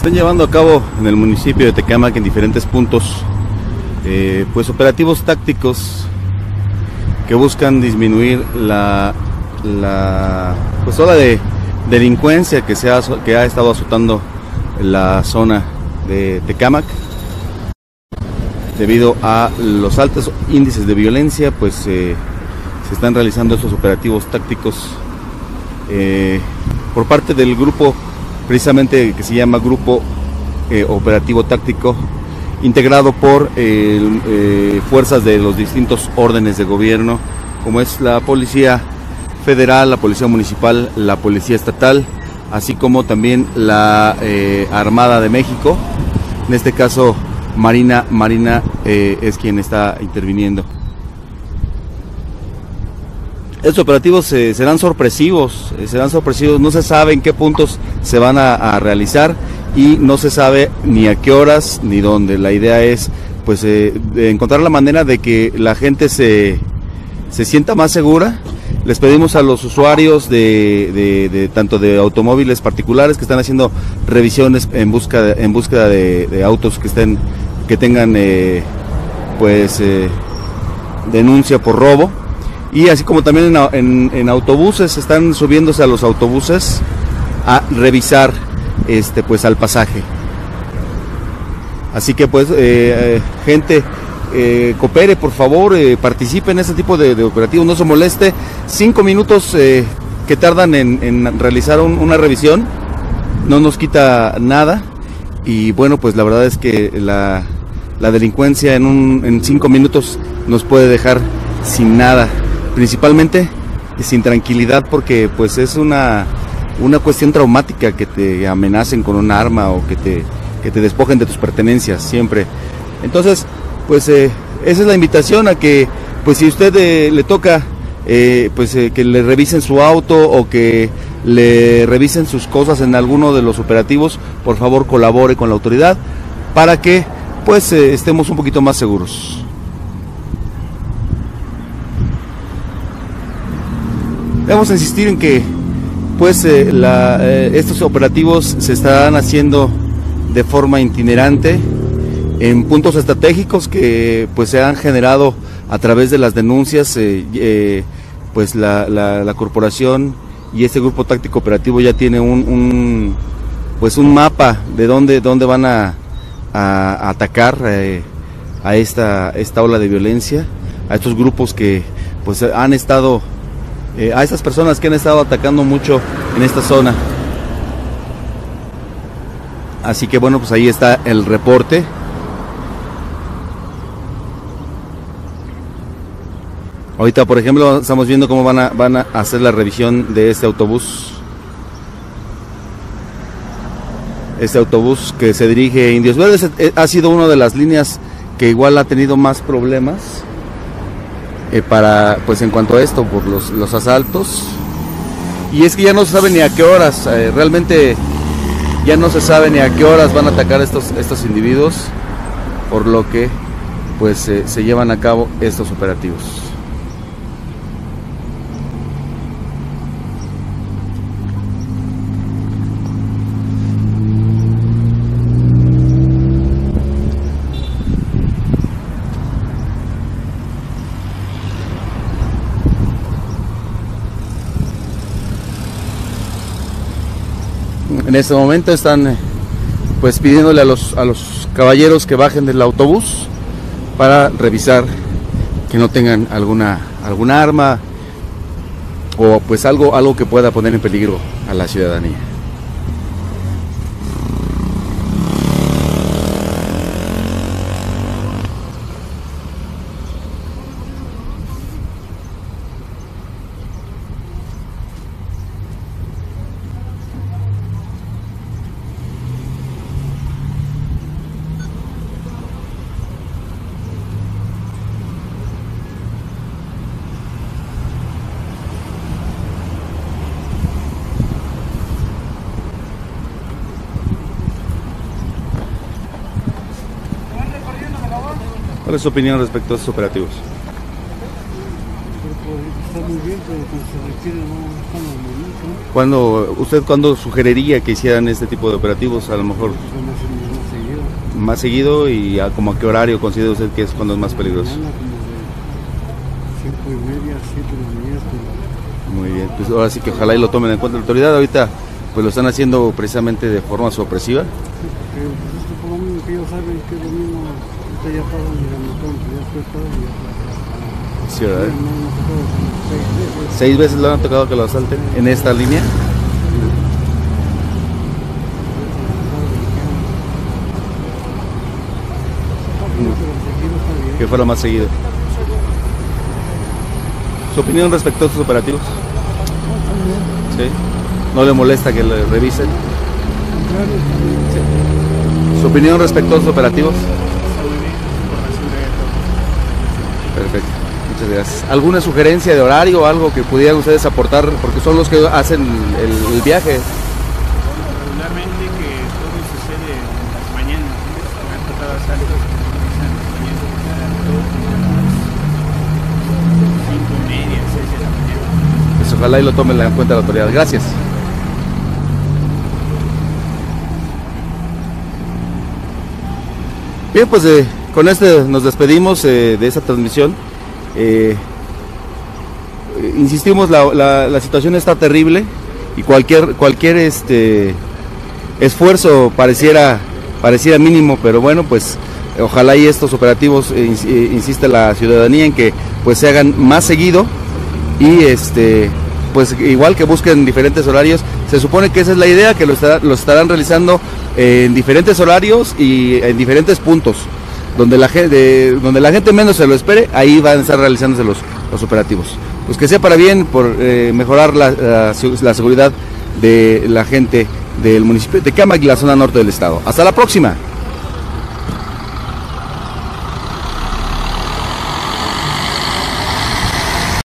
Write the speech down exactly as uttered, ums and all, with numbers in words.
Están llevando a cabo en el municipio de Tecámac, en diferentes puntos, eh, pues operativos tácticos que buscan disminuir la, la pues ola de delincuencia que, se ha, que ha estado azotando la zona de Tecámac. Debido a los altos índices de violencia, pues eh, se están realizando estos operativos tácticos eh, por parte del grupo, precisamente que se llama Grupo eh, Operativo Táctico, integrado por eh, eh, fuerzas de los distintos órdenes de gobierno, como es la Policía Federal, la Policía Municipal, la Policía Estatal, así como también la eh, Armada de México. En este caso, Marina, Marina eh, es quien está interviniendo. Estos operativos eh, serán sorpresivos, eh, serán sorpresivos, no se sabe en qué puntos se van a, a realizar y no se sabe ni a qué horas ni dónde. La idea es pues eh, de encontrar la manera de que la gente se, se sienta más segura. Les pedimos a los usuarios de, de, de tanto de automóviles particulares que están haciendo revisiones en busca en búsqueda de, de autos que estén que tengan eh, pues eh, denuncia por robo. Y así como también en, en, en autobuses, están subiéndose a los autobuses a revisar este pues al pasaje. Así que pues eh, gente, eh, coopere por favor, eh, participe en este tipo de, de operativos, no se moleste. Cinco minutos eh, que tardan en, en realizar un, una revisión no nos quita nada. Y bueno, pues la verdad es que la, la delincuencia en, un, en cinco minutos nos puede dejar sin nada. Principalmente sin tranquilidad, porque pues es una, una cuestión traumática que te amenacen con un arma o que te, que te despojen de tus pertenencias siempre. Entonces, pues eh, esa es la invitación a que, pues si usted eh, le toca, eh, pues eh, que le revisen su auto o que le revisen sus cosas en alguno de los operativos, por favor colabore con la autoridad para que pues eh, estemos un poquito más seguros. Vamos a insistir en que pues eh, la, eh, estos operativos se estarán haciendo de forma itinerante en puntos estratégicos que pues se han generado a través de las denuncias. eh, eh, pues la, la, la corporación y este grupo táctico operativo ya tiene un, un pues un mapa de dónde, dónde van a, a, a atacar eh, a esta, esta ola de violencia, a estos grupos que pues han estado Eh, a estas personas que han estado atacando mucho en esta zona. Así que bueno, pues ahí está el reporte. Ahorita, por ejemplo, estamos viendo cómo van a, van a hacer la revisión de este autobús. Este autobús que se dirige a Indios Verdes ha sido una de las líneas que igual ha tenido más problemas. Eh, para pues en cuanto a esto, por los, los asaltos. Y es que ya no se sabe ni a qué horas, eh, realmente ya no se sabe ni a qué horas van a atacar estos, estos individuos, por lo que pues eh, se llevan a cabo estos operativos. En este momento están pues pidiéndole a los, a los caballeros que bajen del autobús para revisar que no tengan alguna, alguna arma o pues algo, algo que pueda poner en peligro a la ciudadanía. ¿Cuál es su opinión respecto a estos operativos? Está muy bien, pero cuando se requiere no están los momentos. ¿Cuándo, usted cuándo sugeriría que hicieran este tipo de operativos? A lo mejor Más seguido. más seguido, y a, como a qué horario considera usted que es cuando es más peligroso. Mañana como de cinco y media, siete de la mañana. Muy bien, pues ahora sí que ojalá y lo tomen en cuenta la autoridad. Ahorita pues lo están haciendo precisamente de forma sorpresiva. Sí, porque pues, esto por lo mismo que ellos saben que es lo mismo, ahorita ya pasan y ya después pasan y ya. Sí, ¿verdad? No, no, no, seis veces. ¿Seis veces le han tocado que lo asalten en esta línea? Que fuera más seguido. ¿Su opinión respecto a estos operativos? ¿Sí? ¿No le molesta que le revisen? Sí. ¿Su opinión respecto a estos operativos? Perfecto, muchas gracias. ¿Alguna sugerencia de horario o algo que pudieran ustedes aportar? Porque son los que hacen el, el viaje. Regularmente que todo sucede en las mañanas. Me ha tocado asaltos que comienzan en las mañanas, todo como a las cinco y media, seis de la mañana. Pues ojalá y lo tomen en cuenta la autoridad. Gracias. Bien, pues eh, con este nos despedimos eh, de esta transmisión. Eh, eh, insistimos, la, la, la situación está terrible y cualquier cualquier este esfuerzo pareciera pareciera mínimo, pero bueno, pues ojalá y estos operativos eh, ins eh, insiste la ciudadanía en que pues se hagan más seguido y este pues igual que busquen diferentes horarios. Se supone que esa es la idea, que lo, estará, lo estarán realizando en diferentes horarios y en diferentes puntos, donde la gente, donde la gente menos se lo espere, ahí van a estar realizándose los, los operativos. Pues que sea para bien, por eh, mejorar la, la, la seguridad de la gente del municipio de Tecámac y la zona norte del estado. Hasta la próxima.